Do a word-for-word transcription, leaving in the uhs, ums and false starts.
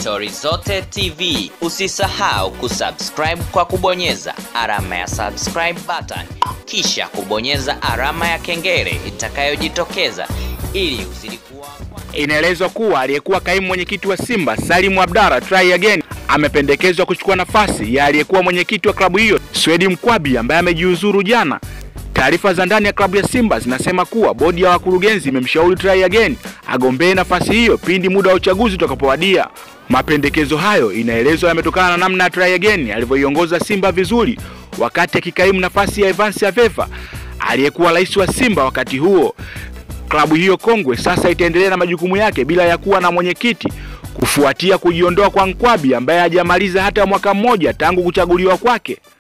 Stori Zote T V. Usisahau kusubscribe kwa kubonyeza alama ya subscribe button, kisha kubonyeza alama ya kengele itakayojitokeza ili uzidi kuwa. Inaelezwa kuwa aliyekuwa kaimu mwenyekiti wa Simba Salim Abdalla Try Again amependekezwa kuchukua nafasi ya aliyekuwa mwenyekiti wa klabu hiyo Swedi Mkwabi ambaye amejiuzuru jana. Taarifa za ndani ya klabu ya Simba zinasema kuwa bodi ya wakurugenzi imemshauri Try Again agombee nafasi hiyo pindi muda wa uchaguzi utakapowadia. Mapendekezo hayo inaelezwa yametokana na namna Try Again alivyoiongoza Simba vizuri wakati akikaimu nafasi ya Evans Aveva aliyekuwa rais wa Simba wakati huo. Klabu hiyo kongwe sasa itaendelea na majukumu yake bila ya kuwa na mwenyekiti kufuatia kujiondoa kwa Mkwabi ambaye hajamaliza hata mwaka mmoja tangu kuchaguliwa kwake.